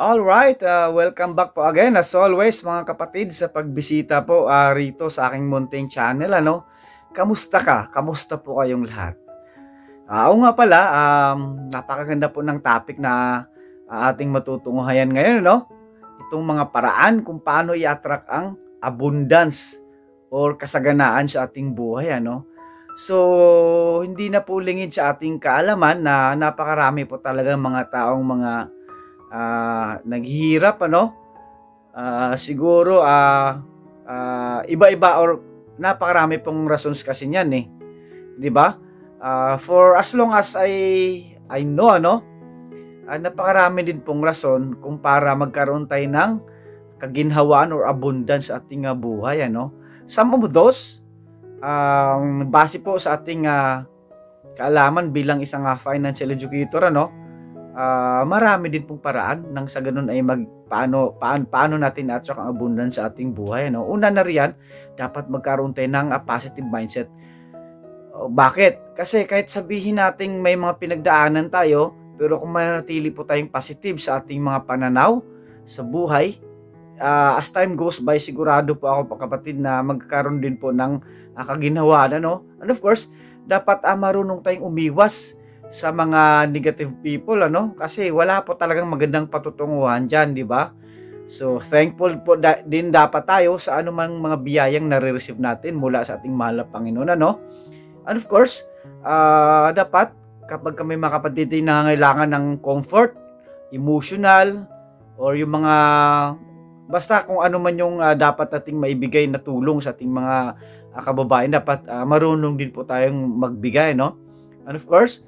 Alright, welcome back po again as always mga kapatid sa pagbisita po rito sa aking munting channel. Kamusta ka? Kamusta po kayong lahat? Oo nga pala, napakaganda po ng topic na ating matutunghayan ngayon, no? Itong mga paraan kung paano i-attract ang abundance or kasaganaan sa ating buhay, ano? So, hindi na po lingid sa ating kaalaman na napakarami po talaga mga taong mga naghihirap, ano? Siguro iba-iba or napakarami pong rason kasi niyan, eh. 'Di ba? For as long as I know, ano? Napakarami din pong rason kung para magkaroon tayo ng kaginhawaan or abundance sa ating buhay, ano? Some of those base po sa ating kaalaman bilang isang financial educator, ano? Marami din pong paraan nang sa ganun ay paano natin attract ang abundance sa ating buhay, no? Una na riyan, dapat magkaroon tayo ng positive mindset. Bakit? Kasi kahit sabihin nating may mga pinagdaanan tayo, pero kung mananatili po tayong positive sa ating mga pananaw sa buhay, as time goes by, sigurado po ako kapatid na magkakaroon din po ng kaginhawaan, ano? And of course, dapat marunong tayong umiwas sa mga negative people, ano? Kasi wala po talagang magandang patutunguhan diyan, di ba? So, thankful po din dapat tayo sa anumang mga biyayang nare-receive natin mula sa ating mahal na Panginoon, ano? And of course, dapat kapag kami mga kapatid ay nangangailangan ng comfort, emotional, or yung mga basta kung ano man yung dapat nating maibigay na tulong sa ating mga kababayan, dapat marunong din po tayong magbigay, no? And of course,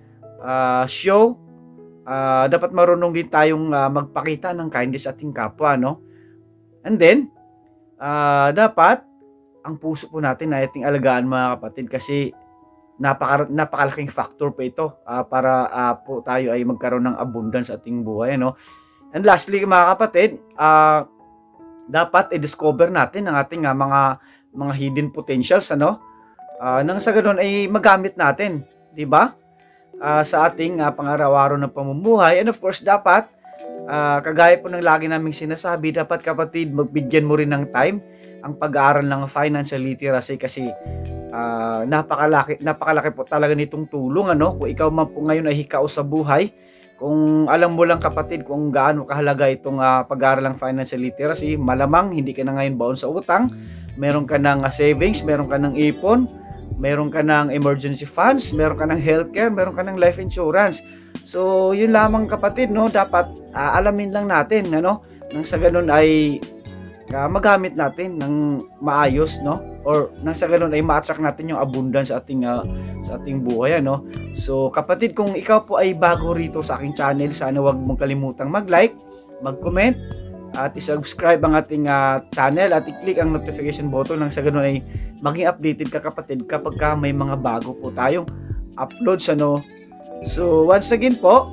dapat marunong din tayong magpakita ng kindness sa ating kapwa, no? And then, dapat ang puso po natin ay ating alagaan, mga kapatid, kasi napakalaking factor po ito para po tayo ay magkaroon ng abundance sa ating buhay, no? And lastly, mga kapatid, dapat i-discover natin ang ating mga hidden potentials, ano? Nang sa ganoon ay magamit natin, di ba? Sa ating pang-araw-araw na pamumuhay. And of course, dapat kagaya po ng lagi naming sinasabi, dapat kapatid, magbigyan mo rin ng time ang pag-aaral ng financial literacy, kasi napakalaki po talaga nitong tulong, ano? Kung ikaw man po ngayon ay hikao sa buhay, kung alam mo lang kapatid kung gaano kahalaga itong pag-aaral ng financial literacy, malamang hindi ka na ngayon baon sa utang, meron ka ng savings, meron ka ng ipon, meron ka ng emergency funds, meron ka ng healthcare, meron ka ng life insurance. So, yun lamang kapatid, no? Dapat alamin lang natin, ano? Nang sa ganun ay magamit natin ng maayos, no? Or nang sa ganun ay ma-attract natin yung abundance sa ating buhay, ano? So, kapatid, kung ikaw po ay bago rito sa aking channel, sana wag mong kalimutang mag-like, mag-comment, at i-subscribe ang ating channel at i-click ang notification button nang sa ganun ay maging updated ka, kapatid, kapag may mga bago po tayong uploads, ano. So once again po,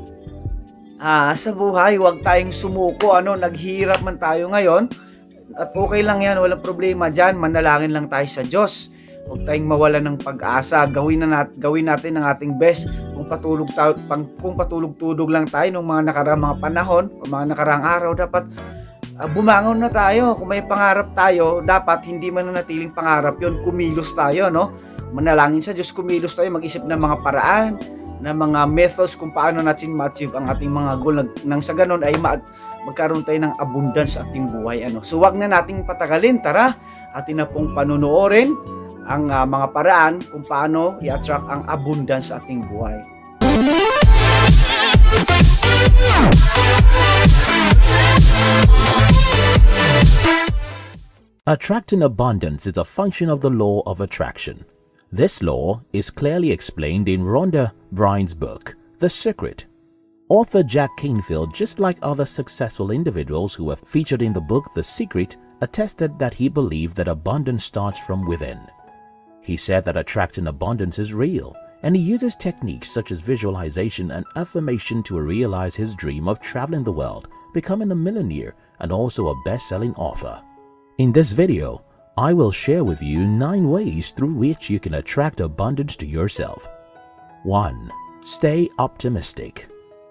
sa buhay huwag tayong sumuko, ano. Naghihirap man tayo ngayon at okay lang yan, walang problema dyan. Manalangin lang tayo sa Diyos, huwag tayong mawalan ng pag-asa. Gawin natin ang ating best. Kung patulog-tudog lang tayo nung mga nakaraang mga panahon o mga nakaraang araw, dapat bumangon na tayo. Kung may pangarap tayo, dapat hindi mananatiling pangarap yon, kumilos tayo, no? Manalangin sa Diyos, kumilos tayo, mag-isip ng mga paraan, ng mga methods kung paano natin ma-achieve ang ating mga goal. Nang sa ganun ay magkaroon tayo ng abundance sa ating buhay, ano. So wag na nating patagalin, tara, atin na pong panunoorin ang mga paraan kung paano i-attract ang abundance sa ating buhay. Attracting abundance is a function of the law of attraction. This law is clearly explained in Rhonda Byrne's book, The Secret. Author Jack Canfield, just like other successful individuals who have featured in the book The Secret, attested that he believed that abundance starts from within. He said that attracting abundance is real, and he uses techniques such as visualization and affirmation to realize his dream of traveling the world, becoming a millionaire, and also a best-selling author. In this video, I will share with you 9 ways through which you can attract abundance to yourself. 1. Stay optimistic.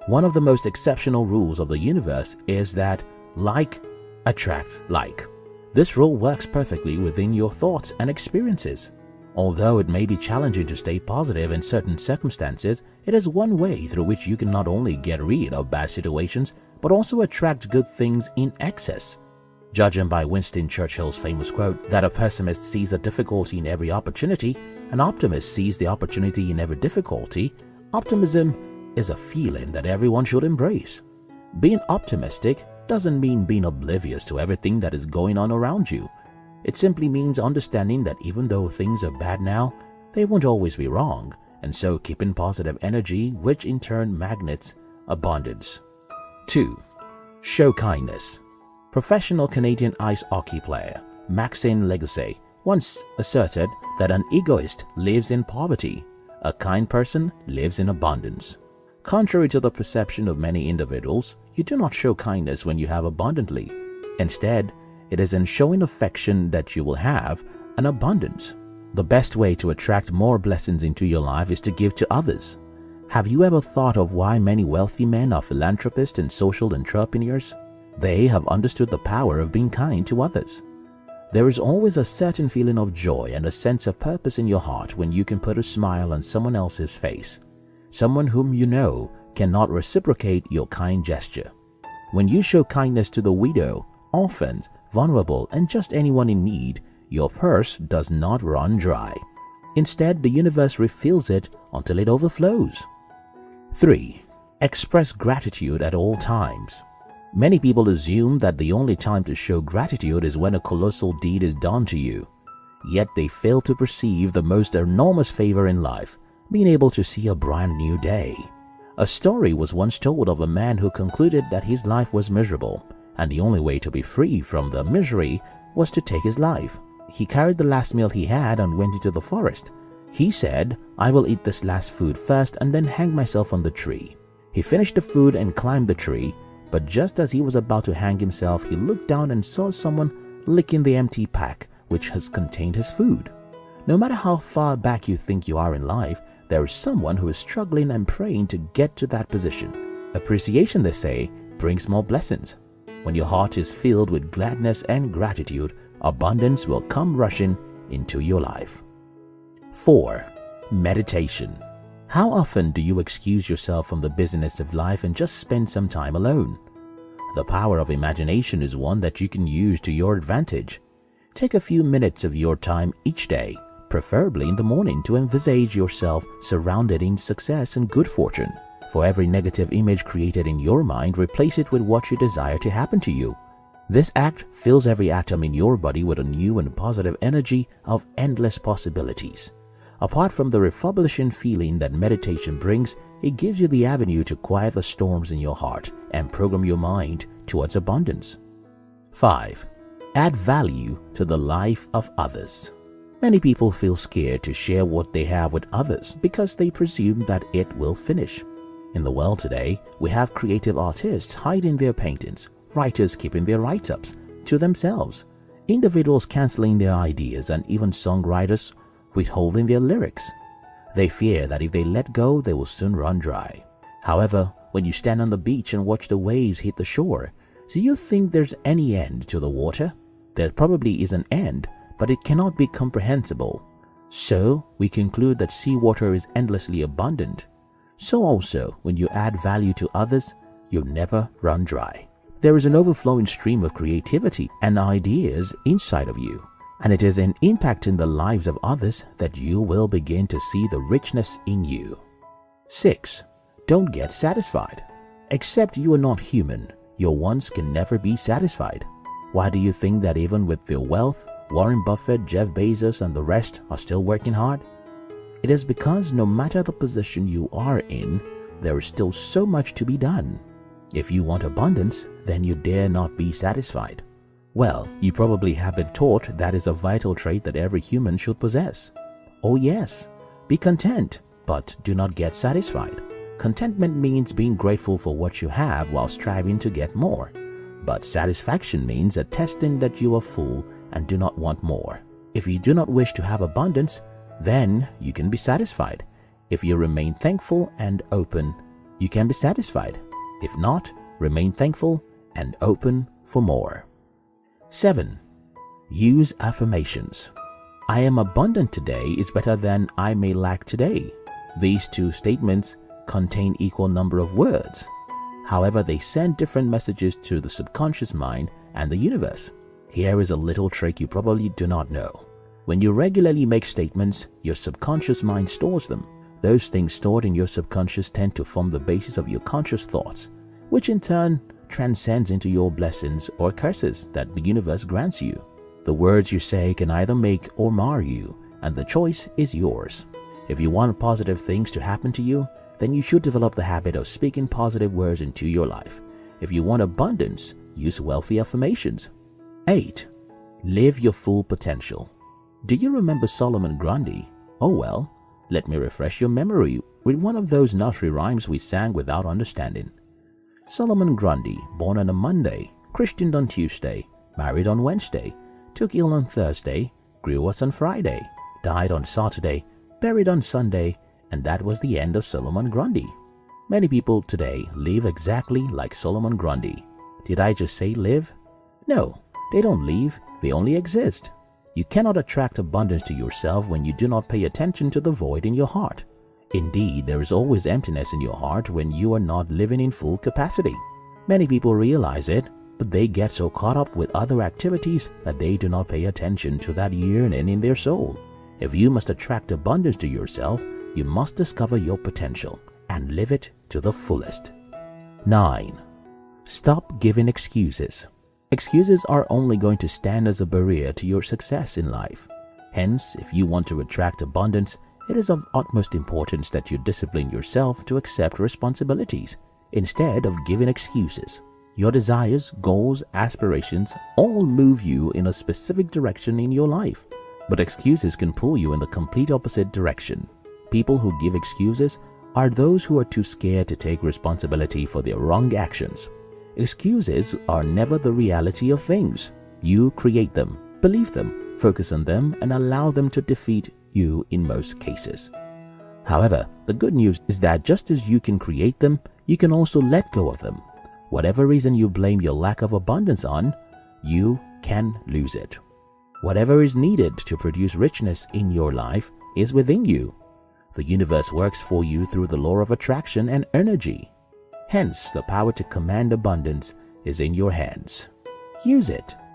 One of the most exceptional rules of the universe is that like attracts like. This rule works perfectly within your thoughts and experiences. Although it may be challenging to stay positive in certain circumstances, it is one way through which you can not only get rid of bad situations, but also attract good things in excess. Judging by Winston Churchill's famous quote that a pessimist sees a difficulty in every opportunity, an optimist sees the opportunity in every difficulty, optimism is a feeling that everyone should embrace. Being optimistic doesn't mean being oblivious to everything that is going on around you. It simply means understanding that even though things are bad now, they won't always be wrong, and so keeping positive energy, which in turn magnets abundance. 2. Show kindness. Professional Canadian ice hockey player Maxime Lagacé once asserted that an egoist lives in poverty, a kind person lives in abundance. Contrary to the perception of many individuals, you do not show kindness when you have abundantly. Instead, it is in showing affection that you will have an abundance. The best way to attract more blessings into your life is to give to others. Have you ever thought of why many wealthy men are philanthropists and social entrepreneurs? They have understood the power of being kind to others. There is always a certain feeling of joy and a sense of purpose in your heart when you can put a smile on someone else's face. Someone whom you know cannot reciprocate your kind gesture. When you show kindness to the widow, orphans, vulnerable, and just anyone in need, your purse does not run dry. Instead, the universe refills it until it overflows. 3. Express gratitude at all times. Many people assume that the only time to show gratitude is when a colossal deed is done to you. Yet they fail to perceive the most enormous favor in life, being able to see a brand new day. A story was once told of a man who concluded that his life was miserable, and the only way to be free from the misery was to take his life. He carried the last meal he had and went into the forest. He said, "I will eat this last food first and then hang myself on the tree." He finished the food and climbed the tree, but just as he was about to hang himself, he looked down and saw someone licking the empty pack which has contained his food. No matter how far back you think you are in life, there is someone who is struggling and praying to get to that position. Appreciation, they say, brings more blessings. When your heart is filled with gladness and gratitude, abundance will come rushing into your life. 4. Meditation. How often do you excuse yourself from the busyness of life and just spend some time alone? The power of imagination is one that you can use to your advantage. Take a few minutes of your time each day, preferably in the morning, to envisage yourself surrounded in success and good fortune. For every negative image created in your mind, replace it with what you desire to happen to you. This act fills every atom in your body with a new and positive energy of endless possibilities. Apart from the refreshing feeling that meditation brings, it gives you the avenue to quiet the storms in your heart and program your mind towards abundance. 5. Add value to the life of others. Many people feel scared to share what they have with others because they presume that it will finish. In the world today, we have creative artists hiding their paintings, writers keeping their write-ups to themselves, individuals cancelling their ideas, and even songwriters withholding their lyrics. They fear that if they let go, they will soon run dry. However, when you stand on the beach and watch the waves hit the shore, do you think there's any end to the water? There probably is an end, but it cannot be comprehensible. So, we conclude that seawater is endlessly abundant. So also, when you add value to others, you never run dry. There is an overflowing stream of creativity and ideas inside of you, and it is in impacting the lives of others that you will begin to see the richness in you. 6. Don't get satisfied. Except you are not human, your wants can never be satisfied. Why do you think that even with their wealth, Warren Buffett, Jeff Bezos, and the rest are still working hard? It is because no matter the position you are in, there is still so much to be done. If you want abundance, then you dare not be satisfied. Well, you probably have been taught that is a vital trait that every human should possess. Oh yes, be content, but do not get satisfied. Contentment means being grateful for what you have while striving to get more. But satisfaction means attesting that you are full and do not want more. If you do not wish to have abundance, then you can be satisfied. If you remain thankful and open, you can be satisfied. If not, remain thankful and open for more. 7. Use affirmations. I am abundant today is better than I may lack today. These two statements contain equal number of words. However, they send different messages to the subconscious mind and the universe. Here is a little trick you probably do not know. When you regularly make statements, your subconscious mind stores them. Those things stored in your subconscious tend to form the basis of your conscious thoughts, which in turn transcends into your blessings or curses that the universe grants you. The words you say can either make or mar you, and the choice is yours. If you want positive things to happen to you, then you should develop the habit of speaking positive words into your life. If you want abundance, use wealthy affirmations. 8. Live your full potential. Do you remember Solomon Grundy? Oh well, let me refresh your memory with one of those nursery rhymes we sang without understanding. Solomon Grundy, born on a Monday, christened on Tuesday, married on Wednesday, took ill on Thursday, grew worse on Friday, died on Saturday, buried on Sunday, and that was the end of Solomon Grundy. Many people today live exactly like Solomon Grundy. Did I just say live? No, they don't live, they only exist. You cannot attract abundance to yourself when you do not pay attention to the void in your heart. Indeed, there is always emptiness in your heart when you are not living in full capacity. Many people realize it, but they get so caught up with other activities that they do not pay attention to that yearning in their soul. If you must attract abundance to yourself, you must discover your potential and live it to the fullest. 9. Stop giving excuses. Excuses are only going to stand as a barrier to your success in life. Hence, if you want to attract abundance, it is of utmost importance that you discipline yourself to accept responsibilities instead of giving excuses. Your desires, goals, aspirations all move you in a specific direction in your life, but excuses can pull you in the complete opposite direction. People who give excuses are those who are too scared to take responsibility for their wrong actions. Excuses are never the reality of things. You create them, believe them, focus on them, and allow them to defeat you in most cases. However, the good news is that just as you can create them, you can also let go of them. Whatever reason you blame your lack of abundance on, you can lose it. Whatever is needed to produce richness in your life is within you. The universe works for you through the law of attraction and energy. Hence, the power to command abundance is in your hands. Use it.